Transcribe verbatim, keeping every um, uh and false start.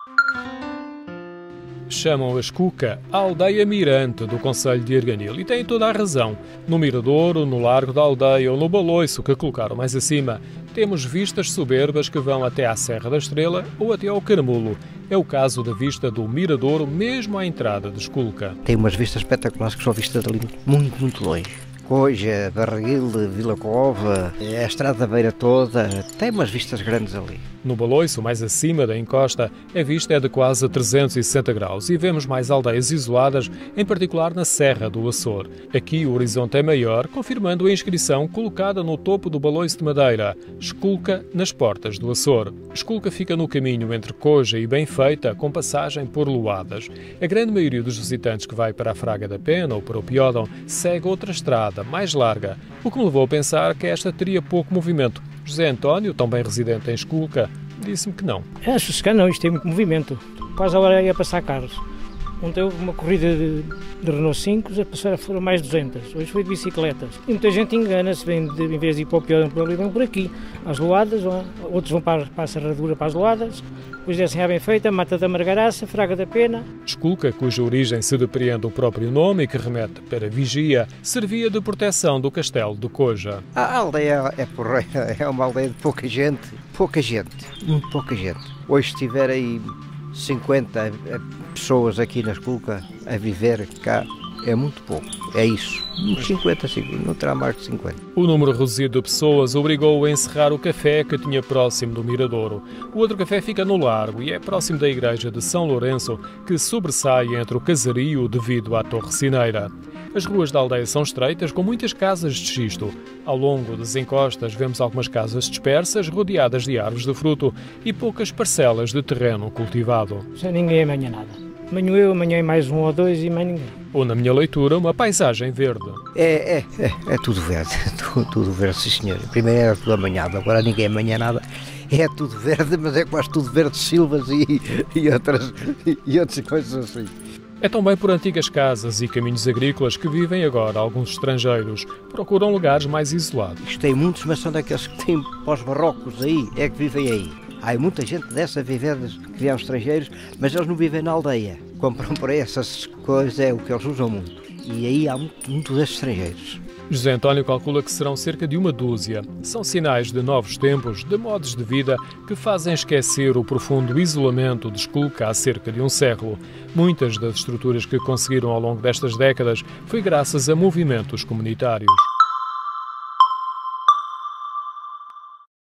Chamam a Escuca a aldeia mirante do concelho de Arganil e têm toda a razão. No Miradouro, no Largo da Aldeia ou no Baloiço, que colocaram mais acima, temos vistas soberbas que vão até à Serra da Estrela ou até ao Caramulo. É o caso da vista do Miradouro, mesmo à entrada de Esculca. Tem umas vistas espetaculares que são vistas dali muito, muito longe. Coja, Barreguil, Vila Cova, a Estrada da Beira toda, tem umas vistas grandes ali. No Baloiço, mais acima da encosta, a vista é de quase trezentos e sessenta graus e vemos mais aldeias isoladas, em particular na Serra do Açor. Aqui o horizonte é maior, confirmando a inscrição colocada no topo do Baloiço de Madeira, Esculca nas portas do Açor. Esculca fica no caminho entre Coja e Benfeita, com passagem por Loadas. A grande maioria dos visitantes que vai para a Fraga da Pena ou para o Piódão segue outra estrada, mais larga, o que me levou a pensar que esta teria pouco movimento. José António, também residente em Esculca, disse-me que não. É, sossegado não, isto tem muito movimento. Quase a hora ia passar carros. Ontem houve uma corrida de, de Renault cinco, a passar foram mais de duzentas. Hoje foi de bicicletas. E muita gente engana-se, vem de, em vez de ir para o Piódão por ali, vem por aqui. Às Loadas, outros vão para, para a Serradura, para as Loadas. Depois descem à Benfeita, Mata da Margaraça, Fraga da Pena. Esculca, cuja origem se depreende o próprio nome e que remete para vigia, servia de proteção do castelo de Coja. A aldeia é porreira, é uma aldeia de pouca gente, pouca gente, muito pouca gente. Hoje se tiver aí cinquenta pessoas aqui na Esculca a viver cá, é muito pouco, é isso. cinquenta, cinquenta, não terá mais de cinquenta. O número reduzido de pessoas obrigou-o a encerrar o café que tinha próximo do Miradouro. O outro café fica no Largo e é próximo da igreja de São Lourenço, que sobressai entre o casario devido à torre sineira. As ruas da aldeia são estreitas, com muitas casas de xisto. Ao longo das encostas vemos algumas casas dispersas, rodeadas de árvores de fruto e poucas parcelas de terreno cultivado. Já ninguém amanhã nada. Amanhã eu, amanhã mais um ou dois e mais ninguém. Ou, na minha leitura, uma paisagem verde. É, é, é, é tudo verde, tudo, tudo verde, sim senhor. Primeiro era tudo amanhado, agora ninguém amanhã nada. É tudo verde, mas é quase tudo verde, silvas e, e, outras, e outras coisas assim. É também por antigas casas e caminhos agrícolas que vivem agora alguns estrangeiros. Procuram lugares mais isolados. Isto tem muitos, mas são daqueles que têm pós-barrocos aí, é que vivem aí. Há muita gente dessa a viver, que vêm estrangeiros, mas eles não vivem na aldeia. Compram por aí essas coisas, é o que eles usam muito. E aí há muito, muito desses estrangeiros. José António calcula que serão cerca de uma dúzia. São sinais de novos tempos, de modos de vida que fazem esquecer o profundo isolamento de Esculca há cerca de um século. Muitas das estruturas que conseguiram ao longo destas décadas foi graças a movimentos comunitários.